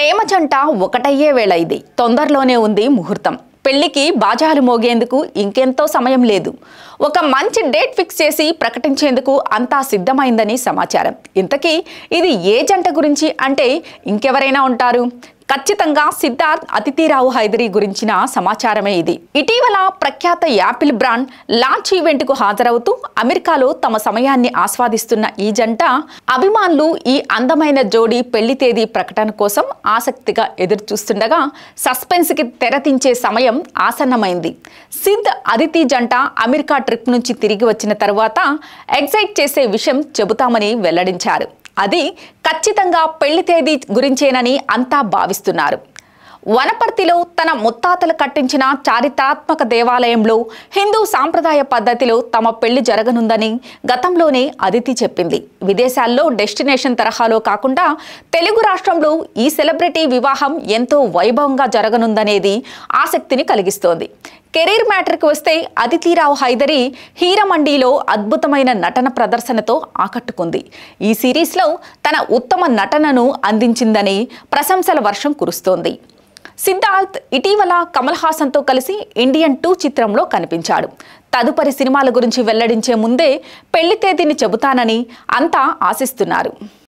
ప్రేమ జంట ఒకటయ్యే వేళ ఇది. తొందరలోనే ఉంది ముహూర్తం. పెళ్లికి బాజాలు మోగేందుకు ఇంకెంతో సమయం లేదు. ఒక మంచి డేట్ ఫిక్స్ చేసి ప్రకటించేందుకు అంతా సిద్ధమైందని సమాచారం. ఇంతకీ ఇది ఏ జంట గురించి అంటే ఇంకెవరైనా ఉంటారు? ఖచ్చితంగా సిద్ధార్థ్ అతిథిరావు హైదరీ గురించిన సమాచారమే ఇది. ఇటీవల ప్రఖ్యాత యాపిల్ బ్రాండ్ లాంచ్ ఈవెంట్ కు హాజరవుతూ అమెరికాలో తమ సమయాన్ని ఆస్వాదిస్తున్న ఈ జంట అభిమానులు ఈ అందమైన జోడీ పెళ్లి తేదీ ప్రకటన కోసం ఆసక్తిగా ఎదురు చూస్తుండగా సస్పెన్స్ కి తెరతించే సమయం ఆసన్నమైంది. సిద్ అదితి జంట అమెరికా ట్రిప్ నుంచి తిరిగి వచ్చిన తర్వాత ఎగ్జైట్ చేసే విషయం చెబుతామని వెల్లడించారు. అది ఖచ్చితంగా పెళ్లి తేదీ గురించేనని అంతా భావిస్తున్నారు. వనపర్తిలో తన ముత్తాతలు కట్టించిన చారిత్రాత్మక దేవాలయంలో హిందూ సాంప్రదాయ పద్ధతిలో తమ పెళ్లి జరగనుందని గతంలోనే అదితి చెప్పింది. విదేశాల్లో డెస్టినేషన్ తరహాలో కాకుండా తెలుగు రాష్ట్రంలో ఈ సెలబ్రిటీ వివాహం ఎంతో వైభవంగా జరగనుందనేది ఆసక్తిని కలిగిస్తోంది. కెరీర్ మ్యాటర్కి వస్తే అదితిరావు హైదరీ హీరమండీలో అద్భుతమైన నటన ప్రదర్శనతో ఆకట్టుకుంది. ఈ సిరీస్లో తన ఉత్తమ నటనను అందించిందని ప్రశంసల వర్షం కురుస్తోంది. సిద్ధార్థ్ ఇటీవల కమల్ హాసన్తో కలిసి ఇండియన్ 2 చిత్రంలో కనిపించాడు. తదుపరి సినిమాల గురించి వెల్లడించే ముందే పెళ్లి తేదీని చెబుతానని అంతా ఆశిస్తున్నారు.